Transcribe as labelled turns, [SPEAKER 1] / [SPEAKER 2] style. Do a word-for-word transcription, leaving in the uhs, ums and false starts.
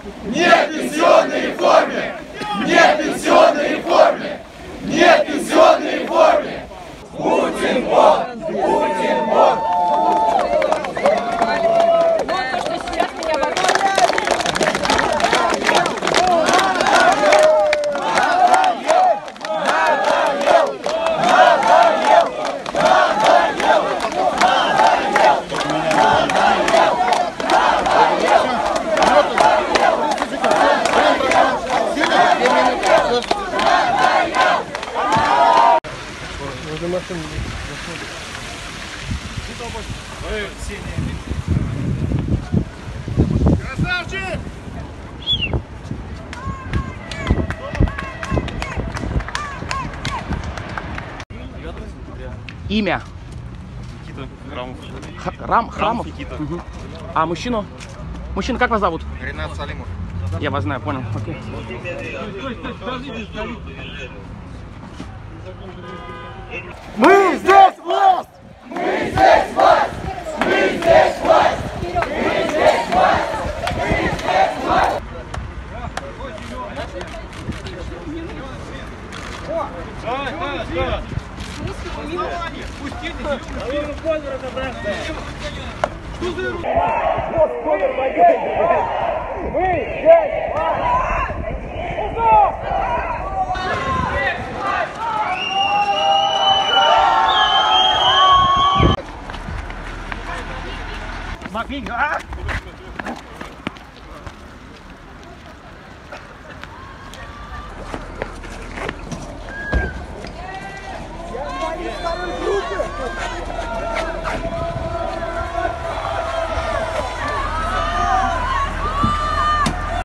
[SPEAKER 1] Нет пенсионной реформе! Нет пенсионной реформе! Нет пенсионной реформе! Путин вон! Путин вон!
[SPEAKER 2] Красавчик!
[SPEAKER 3] Имя?
[SPEAKER 2] Никита Храмов.
[SPEAKER 3] Х Рам Храмов?
[SPEAKER 2] Никита.
[SPEAKER 3] Угу. А мужчину? Мужчина, как вас зовут?
[SPEAKER 2] Ренат Салимов.
[SPEAKER 3] Я вас знаю, понял. Окей.
[SPEAKER 1] Мы здесь власть! Мы здесь власть! Мы здесь власть! Мы здесь власть! Мы здесь власть!
[SPEAKER 2] Давай, давай, давай.
[SPEAKER 3] Маквинг, а?